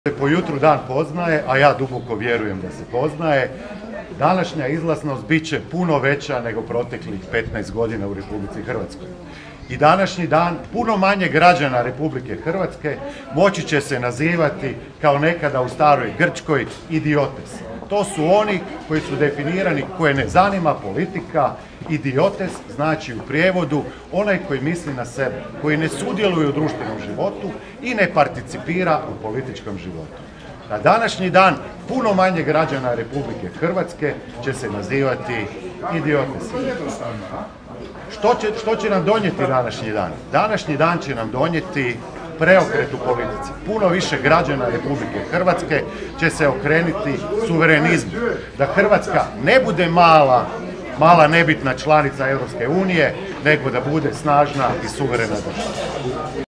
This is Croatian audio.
Se po jutru dan poznaje, a ja duboko vjerujem da se poznaje. Današnja izlaznost bit će puno veća nego proteklih 15 godina u Republici Hrvatskoj. I današnji dan puno manje građana Republike Hrvatske moći će se nazivati kao nekada u staroj Grčkoj idiotes. To su oni koji su definirani, koje ne zanima politika. Idiotes znači u prijevodu onaj koji misli na sebe, koji ne sudjeluje u društvenom životu i ne participira u političkom životu. Na današnji dan puno manje građana Republike Hrvatske će se nazivati idiotes. Što će nam donijeti današnji dan? Današnji dan će nam donijeti preokret u politici. Puno više građana Republike Hrvatske će se okrenuti suverenizmu. Da Hrvatska ne bude mala nebitna članica Europske unije, nego da bude snažna i suverena država.